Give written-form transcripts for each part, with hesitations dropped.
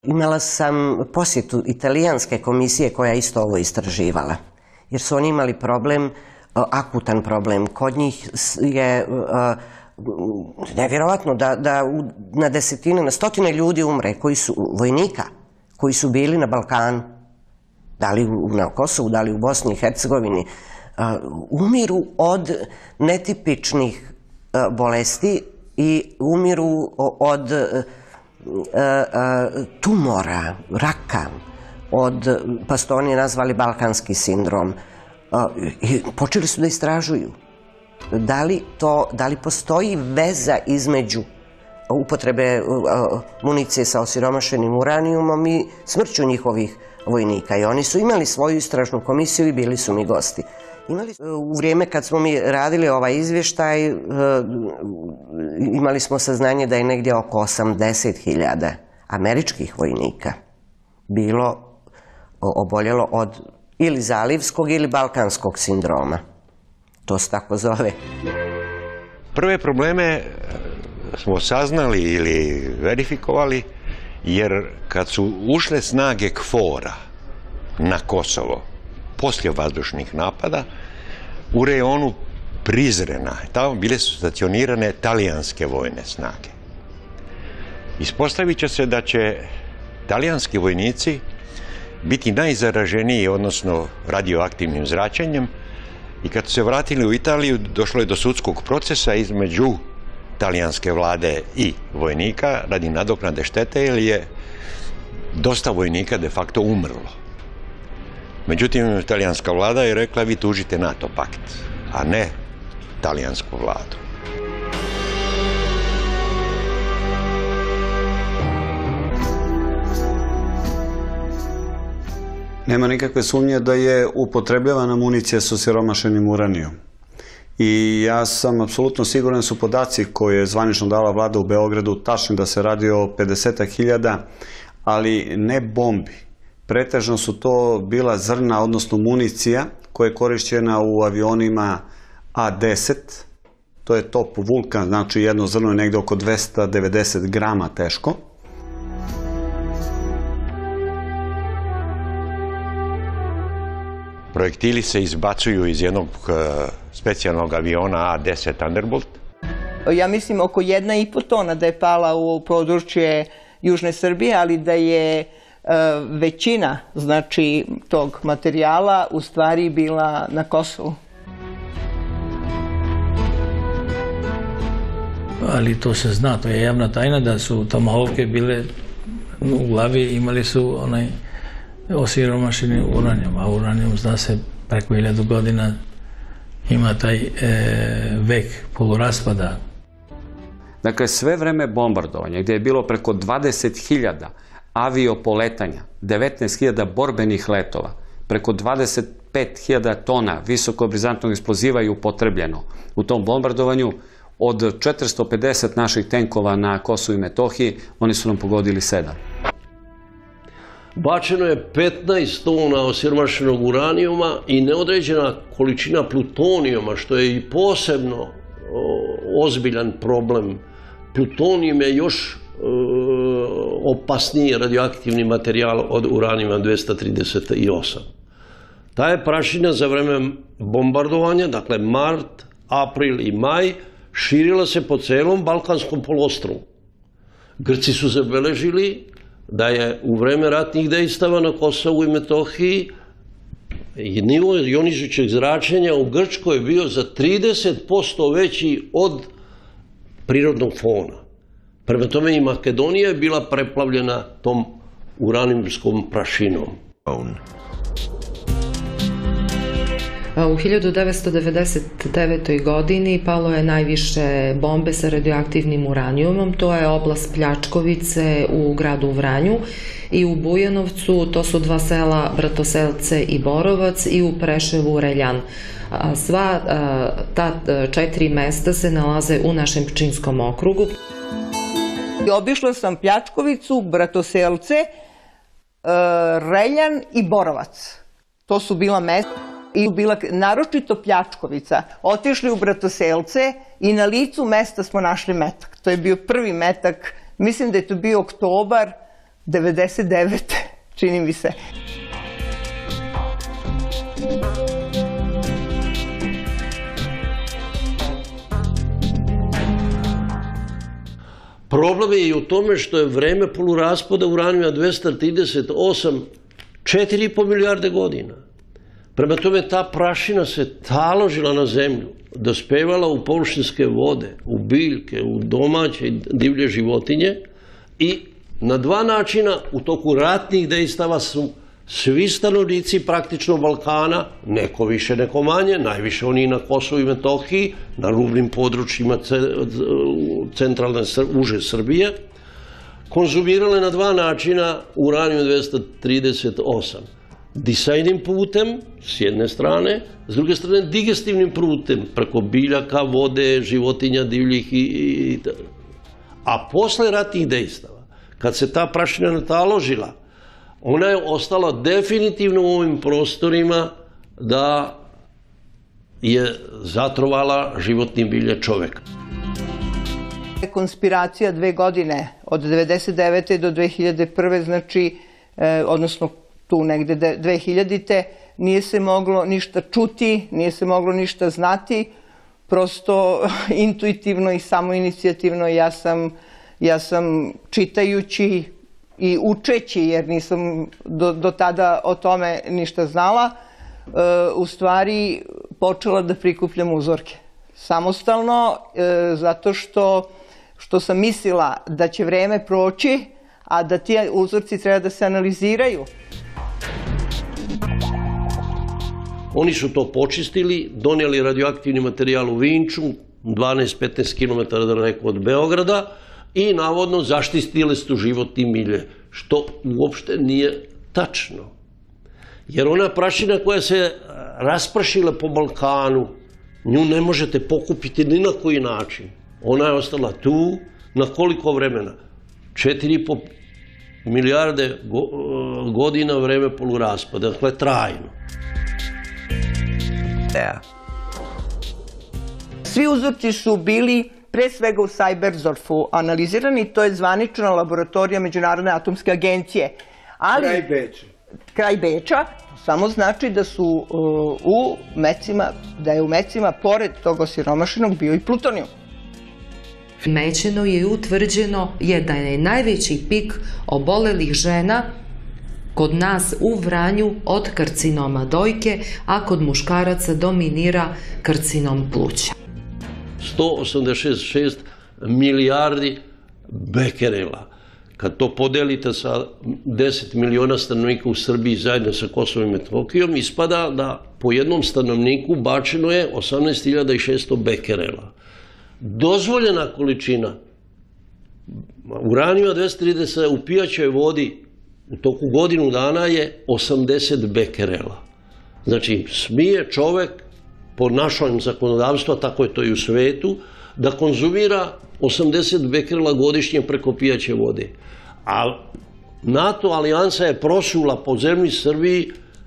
Imala sam posjetu italijanske komisije koja je isto ovo istraživala, jer su oni imali problem, akutan problem. Kod njih je nevjerovatno da na desetine, na stotine ljudi umre, vojnika, koji su bili na Balkanu, da li na Kosovu, da li u Bosni i Hercegovini, umiru od netipičnih bolesti i umiru od tumora, raka, pa su to oni nazvali balkanski sindrom. I počeli su da istražuju da li postoji veza između upotrebe municije sa osiromašenim uranijumom i smrću njihovih vojnika. I oni su imali svoju istražnu komisiju i bili su mi gosti. U vrijeme kad smo mi radili ovaj izvještaj, imali smo saznanje da je negdje oko 80.000 američkih vojnika bilo oboljelo od ili zalivskog ili balkanskog sindroma. To se tako zove. Prve probleme smo saznali ili verifikovali, jer kad su ušle snage KFOR-a na Kosovo poslije vazdušnih napada, u rejonu Prizrena, tamo bile su stacionirane talijanske vojne snage. Ispostavit će se da će talijanski vojnici biti najzaraženiji, odnosno radioaktivnim zračenjem, i kad su se vratili u Italiju, došlo je do sudskog procesa između talijanske vlade i vojnika radi nadoknade štete, jer je dosta vojnika de facto umrlo. Međutim, talijanska vlada je rekla: vi tužite NATO pakt, a ne talijansku vladu. Nema nikakve sumnje da je upotrebljavana municija sa osiromašenim uranijom. I ja sam apsolutno siguran da su podaci koje je zvanično dala vlada u Beogradu tačni, da se radi o 50.000, ali ne bombi. Pretežno su to bila zrna, odnosno municija koja je korišćena u avionima A-10. To je top Vulkan, znači jedno zrno je negde oko 290 grama teško. Projektili se izbacuju iz jednog specijalnog aviona A-10 Thunderbolt. Ja mislim oko 1,5 tona da je pala u područje Južne Srbije, ali da je većina, znači, tog materijala u stvari bila na Kosovu. Ali to se zna, to je javna tajna da su tomahovke bile u glavi, imali su onaj osiromašeni uranijum, a uranijum, zna se, preko 1000 godina ima taj vek poluraspada. Dakle, sve vreme bombardovanja, gdje je bilo preko 20.000 aviopoletanja, 19.000 borbenih letova, preko 25.000 tona visokobrizantnog eksploziva je upotrebljeno u tom bombardovanju. Od 450 naših tenkova na Kosovu i Metohiji, oni su nam pogodili 7. Bačeno je 15 tona osiromašenog uranijuma i neodređena količina plutonijuma, što je i posebno ozbiljan problem. Plutonijum je još opasniji radioaktivni materijal od uranijuma 238. Ta je prašina za vreme bombardovanja, dakle mart, april i maj, širila se po celom Balkanskom poluostrvu. Grci su zabeležili da je u vreme ratnih dejstava na Kosovu i Metohiji nivo jonizujućeg zračenja u Grčkoj bio za 30% veći od prirodnog fona. Prema tome i Makedonija je bila preplavljena tom uranijumskom prašinom. U 1999. godini palo je najviše bombe sa radioaktivnim uranijumom. To je oblast Pljačkovice u gradu Vranju i u Bujanovcu, to su 2 sela, Bratoselce i Borovac, i u Preševu Reljan. Sva ta 4 mesta se nalaze u našem Pčinjskom okrugu. Obišla sam Pljačkovicu, Bratoselce, Reljan i Borovac. To su bila mesta. I bila naročito Pljačkovica. Otišli u Bratoselce i na licu mesta smo našli metak. To je bio prvi metak, mislim da je to bio oktobar 99. čini mi se. Problem je i u tome što je vreme poluraspada uranijuma 238 4,5 milijarde godina. Prema tome ta prašina se taložila na zemlju, dospevala u površinske vode, u biljke, u domaće i divlje životinje i na dva načina u toku ratnih dejstava su svi stanovnici praktično Balkana, neko više, neko manje, najviše oni na Kosovu i Metohiji, na rubnim područjima centralne uže Srbije, konzumirale na dva načina uranijum 238. Disajnim putem, s jedne strane, s druge strane digestivnim putem, preko biljaka, vode, životinja, divljih a posle ratnih dejstava, kad se ta prašina nataložila, ona je ostala definitivno u ovim prostorima da je zatrovala životni bilje čoveka. Konspiracija 2 godine, od 1999. do 2001. znači, odnosno tu negde 2000. nije se moglo ništa čuti, nije se moglo ništa znati, prosto intuitivno i samoinicijativno ja sam čitajući i učeći, jer nisam do tada o tome ništa znala, u stvari počela da prikupljam uzorke. Samostalno, zato što sam mislila da će vreme proći, a da ti uzorci treba da se analiziraju. Oni su to počistili, donijeli radioaktivni materijal u Vinču, 12-15 km daleko od Beograda, i navodno zaštitili su životni milje, što uopšte nije tačno. Jer ona prašina koja se rasprašila po Balkanu, nju ne možete pokupiti ni na koji način. Ona je ostala tu, na koliko vremena? 4,5 milijarde godina vreme poluraspada, dakle trajno. Svi uzorci su bili pre svega u Sajberzorfu analizirani, to je zvanična laboratorija Međunarodne atomske agencije. Kraj Beča. Kraj Beča, samo znači da su u mecima, da je u mecima pored tog osiromašenog bio i plutonijum. Mećeno je utvrđeno da je najveći pik obolelih žena kod nas u Vranju od karcinoma dojke, a kod muškaraca dominira karcinom pluća. 186 milijardi bekerela. Kad to podelite sa 10 miliona stanovnika u Srbiji zajedno sa Kosovom i Metohijom, ispada da po jednom stanovniku bačeno je 18.600 bekerela. Dozvoljena količina uranijuma 230 u pijaćoj vodi u toku godinu dana je 80 bekerela. Znači, smije čovek po našem zakonodavstvu, tako je to i u svetu, da konzumira 80 bekerela godišnje preko pijaće vode. A NATO alijansa je prosula po zemlji Srbiji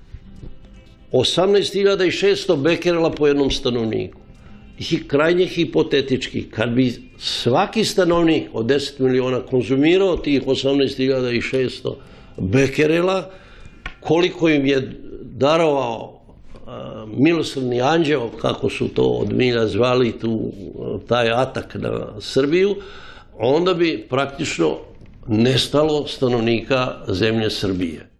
18.600 bekerela po jednom stanovniku. I krajnje hipotetički, kad bi svaki stanovnik od 10 miliona konzumirao tih 18.600 bekerela, koliko im je darovao milosrdni anđeo, kako su to od milja zvali taj atak na Srbiju, onda bi praktično nestalo stanovnika zemlje Srbije.